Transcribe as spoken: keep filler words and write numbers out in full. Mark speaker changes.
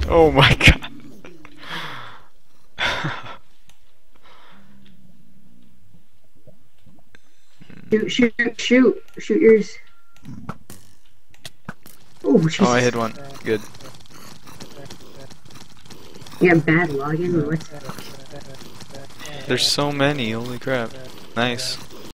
Speaker 1: Oh my god.
Speaker 2: Shoot, shoot, shoot, shoot yours. Oh, Jesus.
Speaker 1: Oh, I hit one. Good.
Speaker 2: You got bad login? What?
Speaker 1: There's so many, holy crap. Nice.